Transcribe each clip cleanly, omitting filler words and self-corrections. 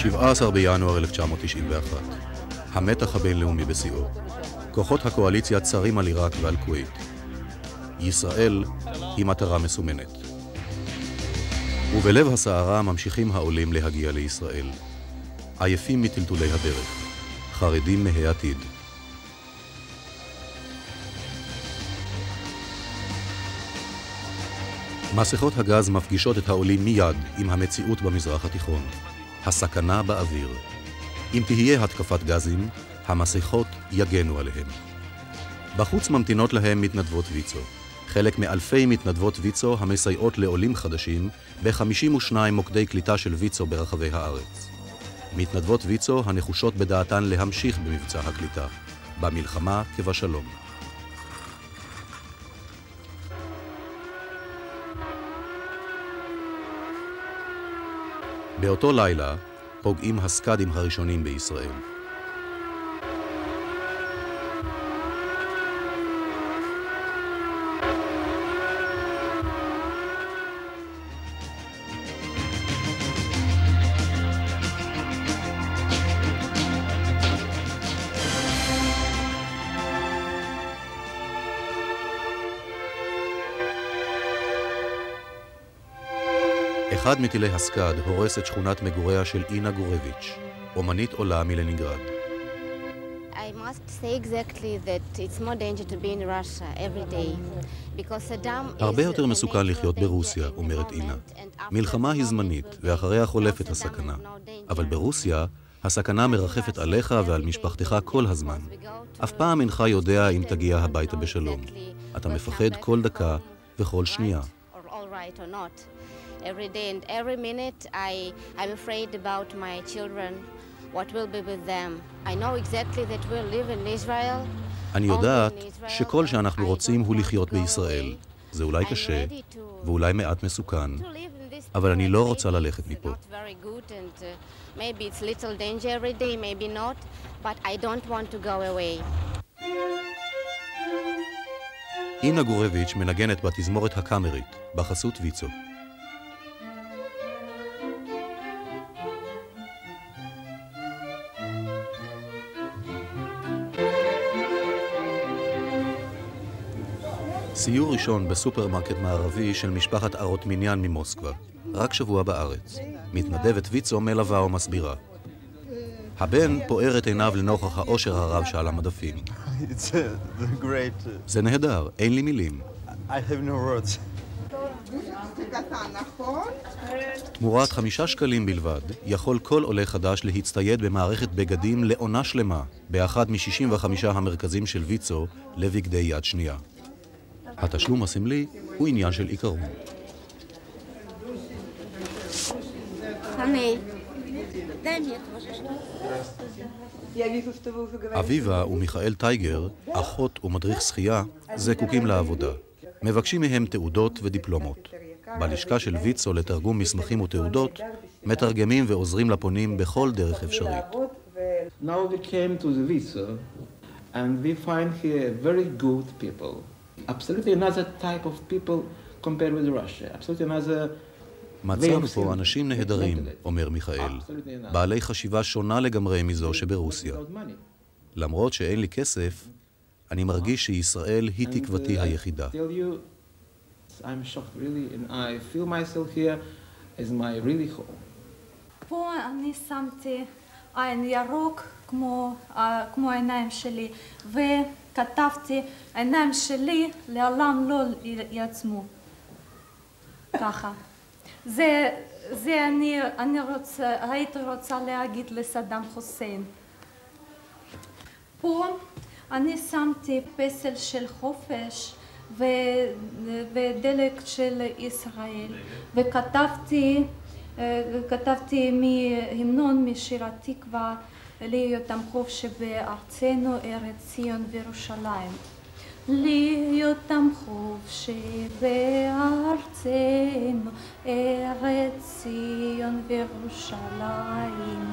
17 בינואר 1991. המתח הבינלאומי בשיאו. כוחות הקואליציה צרים על עיראק ועל כווית. ישראל היא מטרה מסומנת. ובלב הסערה ממשיכים העולים להגיע לישראל. עייפים מטלטולי הדרך. חרדים מהעתיד. מסכות הגז מפגישות את העולים מיד עם המציאות במזרח התיכון. הסכנה באוויר. אם תהיה התקפת גזים, המסכות יגנו עליהם. בחוץ ממתינות להם מתנדבות ויצו. חלק מאלפי מתנדבות ויצו המסייעות לעולים חדשים ב-52 מוקדי קליטה של ויצו ברחבי הארץ. מתנדבות ויצו הנחושות בדעתן להמשיך במבצע הקליטה, במלחמה כבשלום. באותו לילה פוגעים הסקאדים הראשונים בישראל. אחד מטילי הסקאד הורס את שכונת מגוריה של אינה גורביץ', אומנית עולה מלנינגרד. I must say exactly that it's more danger to be in Russia every day because Saddam is הרבה יותר מסוכן לחיות ברוסיה, אומרת אינה. מלחמה היא זמנית ואחריה חולפת הסכנה. אבל ברוסיה הסכנה מרחפת עליך ועל משפחתך כל הזמן. אף פעם אינך יודע אם תגיע הביתה בשלום. אתה מפחד כל דקה וכל שנייה. Every day and every minute I'm afraid about my children, what will be with them. I know exactly that we'll live in Israel. אני יודעת שכל שאנחנו רוצים הוא לחיות בישראל. זה אולי קשה ואולי מעט מסוכן, אבל אני לא רוצה ללכת מפה. Maybe it's little danger every day, maybe not, but I don't want to go away. אינה גורביץ' מנגנת בתזמורת הקאמרית, בחסות ויצו. סיור ראשון בסופרמרקט מערבי של משפחת ארוטמיניאן ממוסקבה, רק שבוע בארץ. מתנדבת ויצו מלווה ומסבירה. הבן פוער את עיניו לנוכח האושר הרב שעל המדפים. זה נהדר, אין לי מילים. תמורת 5 שקלים בלבד, יכול כל עולה חדש להצטייד במערכת בגדים לעונה שלמה, באחד מ-65 המרכזים של ויצו לבגדי יד שנייה. התשלום הסמלי הוא עניין של עיקרון. אביבה ומיכאל טייגר, אחות ומדריך שחייה, זקוקים לעבודה. מבקשים מהם תעודות ודיפלומות. בלשכה של ויצו לתרגום מסמכים ותעודות, מתרגמים ועוזרים לפונים בכל דרך אפשרית. Now we came to the Viso and we find here very good people. Absolutely another type of people compared with Russia. Absolutely another... מצאנו פה אנשים נהדרים, אומר מיכאל, בעלי חשיבה שונה לגמרי מזו שברוסיה. למרות שאין לי כסף, אני מרגיש שישראל היא תקוותי היחידה. I'm shocked really and I feel myself here as my really home. פה אני שמתי עין ירוק כמו העיניים שלי וכתבתי העיניים שלי לעולם לא יעצמו. ככה. זה אני הייתי רוצה להגיד לסדאם חוסיין. פה אני שמתי פסל של חופש ודלק של ישראל וכתבתי המנון משיר התקווה להיות עם חופשי בארצנו ארץ ציון וירושלים. להיות עם חופשי בארצנו ארץ ציון וירושלים.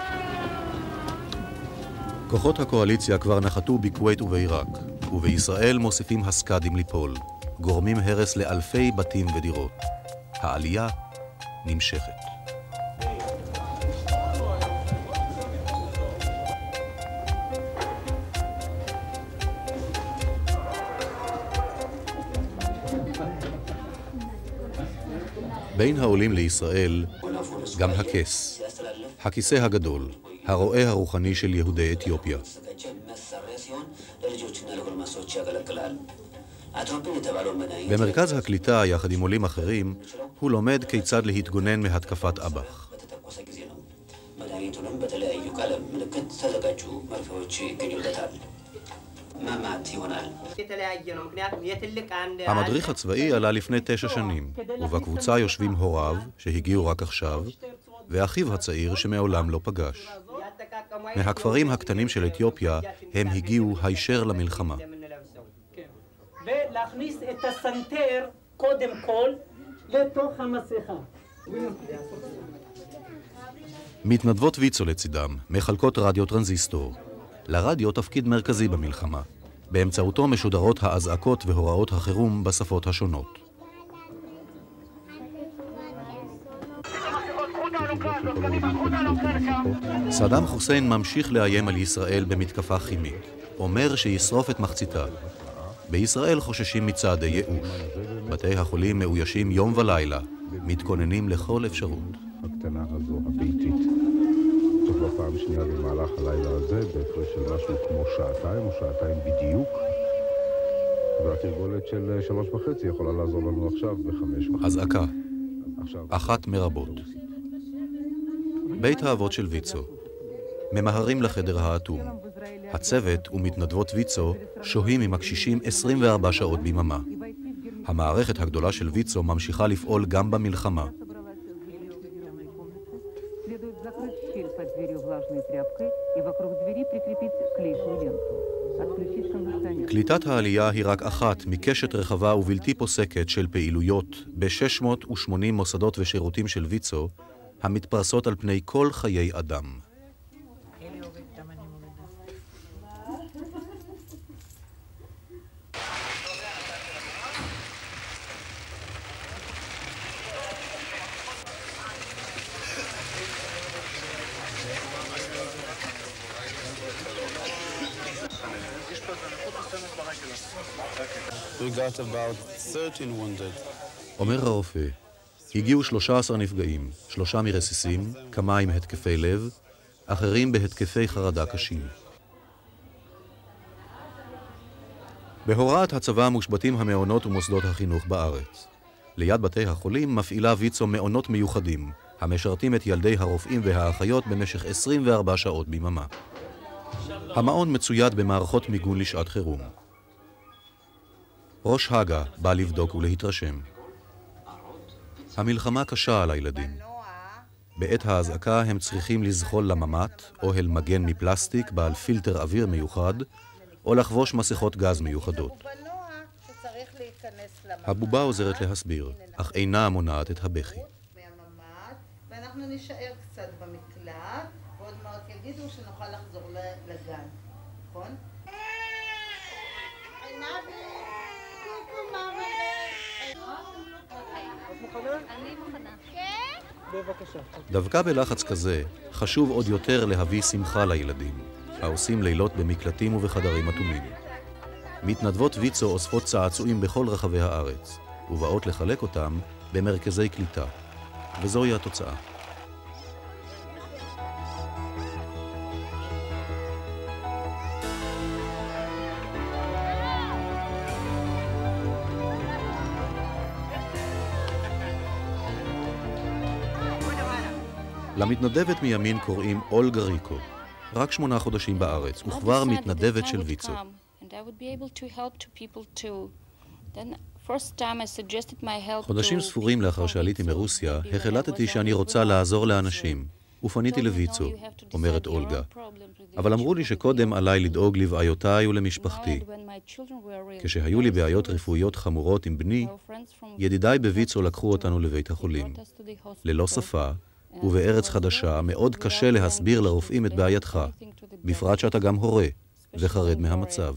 כוחות הקואליציה כבר נחתו בכווית ובעיראק, ובישראל מוסיפים הסקאדים ליפול, גורמים הרס לאלפי בתים ודירות. העלייה נמשכת. בין העולים לישראל גם הכס, הכיסא הגדול, הרועה הרוחני של יהודי אתיופיה. במרכז הקליטה, יחד עם עולים אחרים, הוא לומד כיצד להתגונן מהתקפת אב"ח. המדריך הצבאי עלה לפני 9 שנים, ובקבוצה יושבים הוריו, שהגיעו רק עכשיו, ואחיו הצעיר שמעולם לא פגש. מהכפרים הקטנים של אתיופיה הם הגיעו הישר למלחמה. ולהכניס את הסנטר קודם כל לתוך המסכה. מתנדבות ויצו לצידם, מחלקות רדיו טרנזיסטור. לרדיו תפקיד מרכזי במלחמה. באמצעותו משודרות האזעקות והוראות החירום בשפות השונות. סדאם חוסיין ממשיך לאיים על ישראל במתקפה כימית. אומר שישרוף את מחציתה. בישראל חוששים מצעדי ייאוש. בתי החולים מאוישים יום ולילה, מתכוננים לכל אפשרות. הקטנה הזו, הביתית, זאת לא פעם שנייה במהלך הלילה הזה, בהפרש של משהו כמו 2 או 2 בדיוק, והתרגולת של 3.5 יכולה לעזור לנו עכשיו ב5. אזעקה, אחת מרבות. בית האבות של ויצו. ממהרים לחדר האטום. הצוות ומתנדבות ויצו שוהים עם הקשישים 24 שעות ביממה. המערכת הגדולה של ויצו ממשיכה לפעול גם במלחמה. קליטת העלייה היא רק אחת מקשת רחבה ובלתי פוסקת של פעילויות ב-680 מוסדות ושירותים של ויצו, המתפרסות על פני כל חיי אדם. We got about 13 wounded. אומר הרופא, הגיעו 13 נפגעים, 3 מרסיסים, כמה עם התקפי לב, אחרים בהתקפי חרדה קשים. בהוראת הצבא מושבתים המעונות ומוסדות החינוך בארץ. ליד בתי החולים מפעילה ויצו מעונות מיוחדים, המשרתים את ילדי הרופאים והאחיות במשך 24 שעות ביממה. המעון מצויד במערכות מיגון לשעת חירום. ראש הגה בא לבדוק ולהתרשם. המלחמה קשה על הילדים. בעת האזעקה הם צריכים לזחול לממ"ט, אוהל מגן מפלסטיק בעל פילטר אוויר מיוחד, או לחבוש מסכות גז מיוחדות. הבובה עוזרת להסביר, אך אינה מונעת את הבכי. ואנחנו נשאר קצת במקלט, ועוד מעט יגידו שנוכל לחזור לגן, נכון? אני מוכנה. כן? בבקשה. דווקא בלחץ כזה, חשוב עוד יותר להביא שמחה לילדים, העושים לילות במקלטים ובחדרים אטומים. מתנדבות ויצו אוספות צעצועים בכל רחבי הארץ, ובאות לחלק אותם במרכזי קליטה. וזוהי התוצאה. למתנדבת מימין קוראים אולגה ריקו. רק 8 חודשים בארץ, וכבר מתנדבת של ויצו. חודשים ספורים לאחר שעליתי מרוסיה, החלטתי שאני רוצה לעזור לאנשים, ופניתי לויצו, אומרת אולגה. אבל אמרו לי שקודם עליי לדאוג לבעיותיי ולמשפחתי. כשהיו לי בעיות רפואיות חמורות עם בני, ידידיי בויצו לקחו אותנו לבית החולים. ללא שפה, ובארץ חדשה מאוד קשה להסביר לרופאים את בעייתך, בפרט שאתה גם הורה וחרד מהמצב.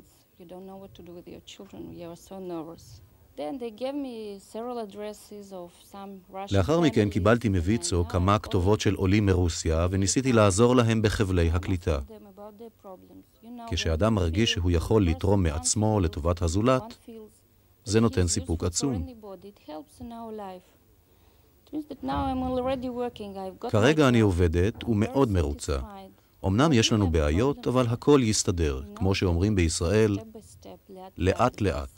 לאחר מכן קיבלתי מויצו כמה כתובות של עולים מרוסיה וניסיתי לעזור להם בחבלי הקליטה. כשאדם מרגיש שהוא יכול לתרום מעצמו לטובת הזולת, זה נותן סיפוק עצום. כרגע אני עובדת ומאוד מרוצה. אמנם יש לנו בעיות, אבל הכל יסתדר, כמו שאומרים בישראל, לאט לאט.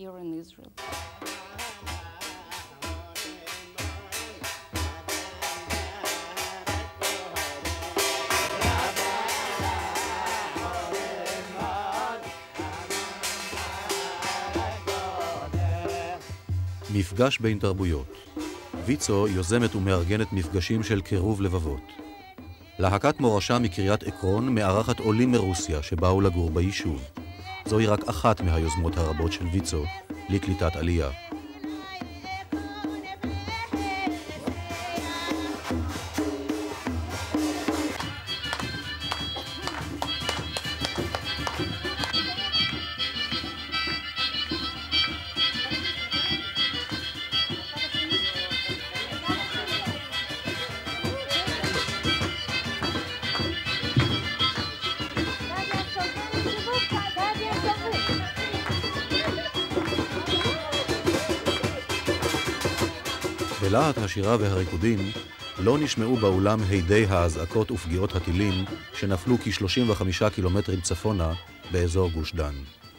מפגש בין תרבויות. ויצו יוזמת ומארגנת מפגשים של קירוב לבבות. להקת מורשה מקריית עקרון מארחת עולים מרוסיה שבאו לגור ביישוב. זוהי רק אחת מהיוזמות הרבות של ויצו לקליטת עלייה. בלהט השירה והריקודים לא נשמעו באולם הידי האזעקות ופגיעות הטילים שנפלו כ-35 קילומטרים צפונה באזור גוש דן.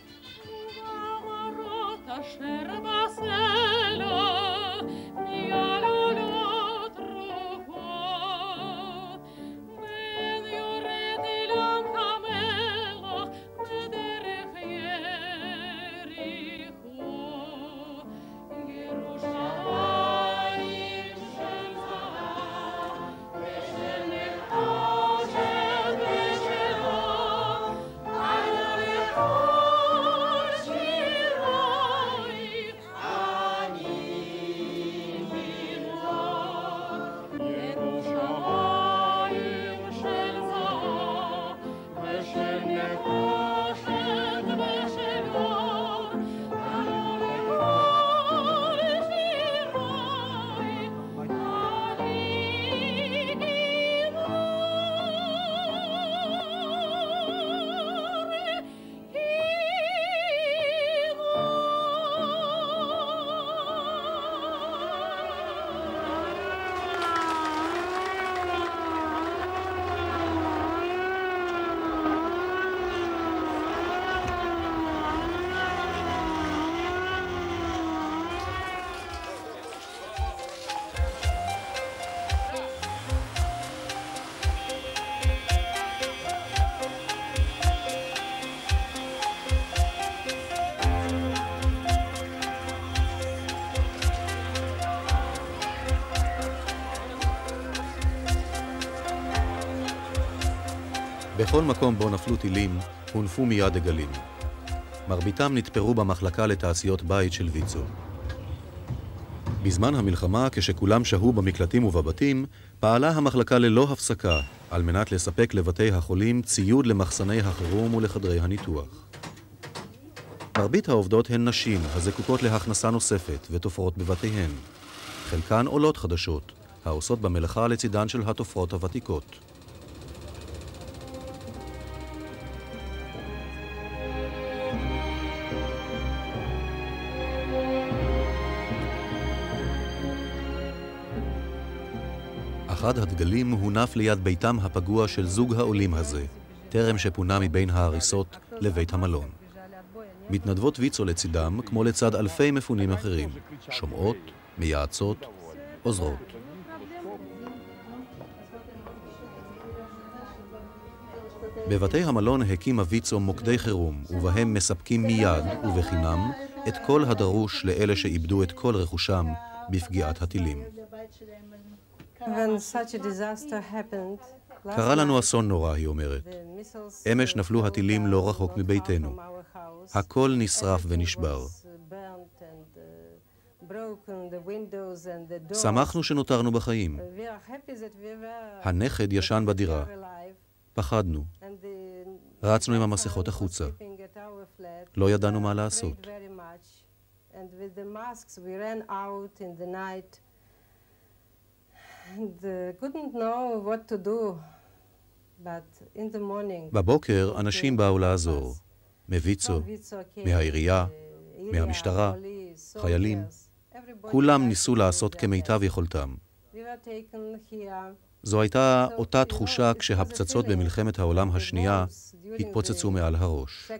בכל מקום בו נפלו טילים, הונפו מיד דגלים. מרביתם נתפרו במחלקה לתעשיות בית של ויצו. בזמן המלחמה, כשכולם שהו במקלטים ובבתים, פעלה המחלקה ללא הפסקה, על מנת לספק לבתי החולים ציוד למחסני החירום ולחדרי הניתוח. מרבית העובדות הן נשים, הזקוקות להכנסה נוספת ותופרות בבתיהן. חלקן עולות חדשות, העושות במלאכה לצידן של התופרות הוותיקות. אחד הדגלים הונף ליד ביתם הפגוע של זוג העולים הזה, טרם שפונה מבין ההריסות לבית המלון. מתנדבות ויצו לצידם כמו לצד אלפי מפונים אחרים, שומעות, מייעצות, עוזרות. בבתי המלון הקימה ויצו מוקדי חירום, ובהם מספקים מיד ובחינם את כל הדרוש לאלה שאיבדו את כל רכושם בפגיעת הטילים. קרה לנו אסון נורא, היא אומרת. אמש נפלו הטילים לא רחוק מביתנו. הכל נשרף ונשבר. שמחנו שנותרנו בחיים. הנכד ישן בדירה. פחדנו. רצנו עם המסכות החוצה. לא ידענו מה לעשות. בבוקר אנשים באו לעזור. מויצו, מהעירייה, מהמשטרה, חיילים, כולם ניסו לעשות כמיטב יכולתם. זו הייתה אותה תחושה כשהפצצות במלחמת העולם השנייה התפוצצו מעל הראש.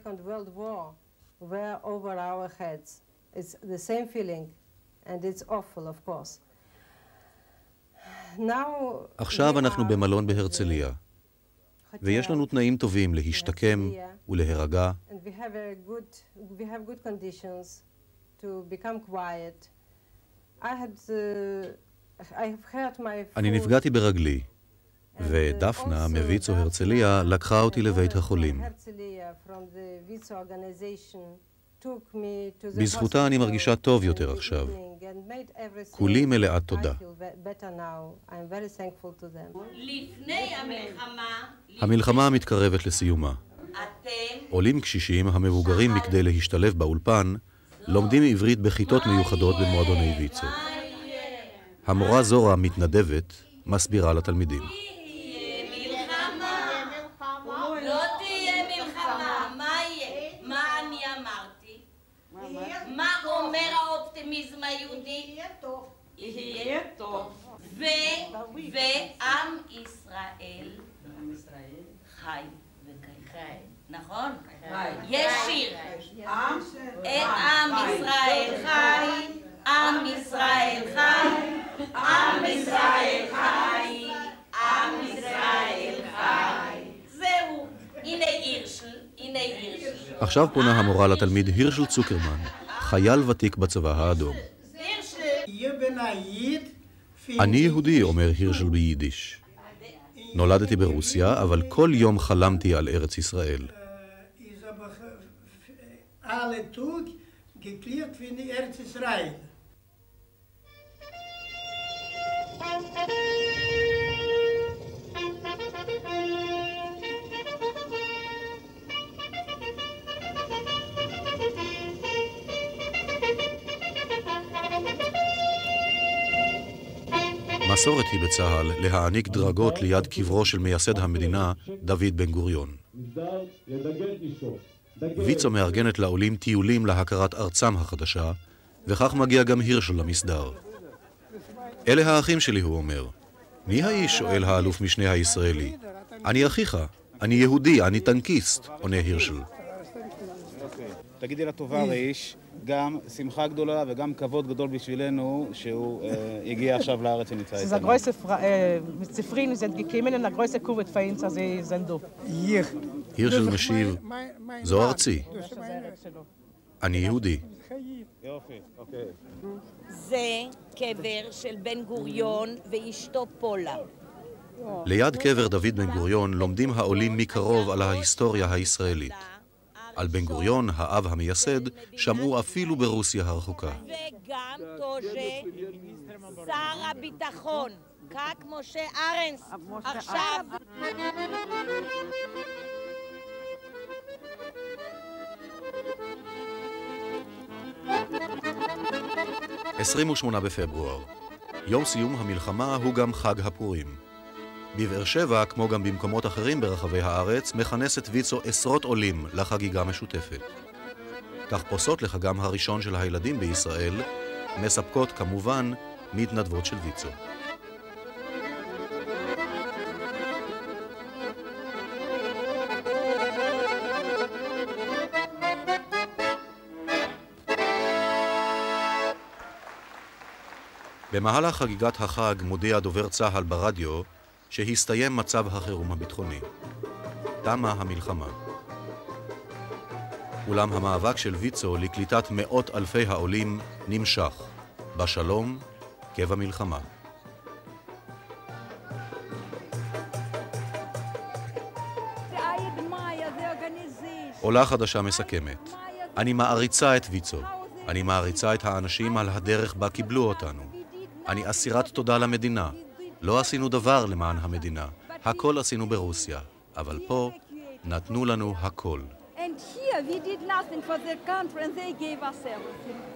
עכשיו אנחנו במלון בהרצליה, ויש לנו תנאים טובים להשתקם ולהירגע. אני נפגעתי ברגלי, ודפנה מויצו הרצליה לקחה אותי לבית החולים. בזכותה אני מרגישה טוב יותר עכשיו. כולי מלאת תודה. לפני המלחמה מתקרבת לסיומה. עולים קשישים המבוגרים מכדי להשתלב באולפן לומדים עברית בכיתות מיוחדות במועדוני ויצו. המורה זורה מתנדבת מסבירה לתלמידים. לא תהיה מלחמה, מה יהיה? מה אני אמרתי? מה אומר האופטימיזם היהודי? יהיה טוב. יהיה טוב. ועם ישראל חי וקיים. נכון? יש שיר. עם ישראל חי, עם ישראל חי, עם ישראל חי, עם ישראל חי. זהו, הנה הירשל, הנה הירשל. עכשיו פונה המורה לתלמיד הירשל צוקרמן, חייל ותיק בצבא האדום. אני יהודי, אומר הירשל ביידיש. נולדתי ברוסיה, אבל כל יום חלמתי על ארץ ישראל. מסורת היא בצה"ל להעניק דרגות ליד קברו של מייסד המדינה, דוד בן גוריון. ויצו מארגנת לעולים טיולים להכרת ארצם החדשה, וכך מגיע גם הירשל למסדר. אלה האחים שלי, הוא אומר. מי האיש? שואל האלוף משנה הישראלי. אני אחיך, אני יהודי, אני טנקיסט, עונה הירשל. תגידי לטוואריש, גם שמחה גדולה וגם כבוד גדול בשבילנו שהוא הגיע עכשיו לארץ ונמצא איתנו. Das ist eine große Zufriedenheit, sind gekommen und eine große Kurve für uns, also sie sind da. הירשל משיב, זו ארצי. אני יהודי. יופי, אוקיי. זה קבר של בן גוריון ואשתו פולה. ליד קבר דוד בן גוריון לומדים העולים מקרוב על ההיסטוריה הישראלית. על בן גוריון, האב המייסד, שמעו אפילו ברוסיה הרחוקה. וגם תושה, שר הביטחון, קק משה ארנס. עכשיו... 28 בפברואר. יום סיום המלחמה הוא גם חג הפורים. בבאר שבע, כמו גם במקומות אחרים ברחבי הארץ, מכנסת ויצו עשרות עולים לחגיגה משותפת. תחפושות לחגם הראשון של הילדים בישראל מספקות כמובן מתנדבות של ויצו. במהלך חגיגת החג מודיע דובר צה"ל ברדיו שהסתיים מצב החירום הביטחוני. תמה המלחמה. אולם המאבק של ויצו לקליטת מאות אלפי העולים נמשך, בשלום כבמלחמה. עולה חדשה מסכמת. אני מעריצה את ויצו. אני מעריצה את האנשים על הדרך בה קיבלו אותנו. אני אסירת תודה למדינה. לא עשינו דבר למען המדינה. הכל עשינו ברוסיה. אבל פה נתנו לנו הכל. And here we did nothing for their country and they gave us everything.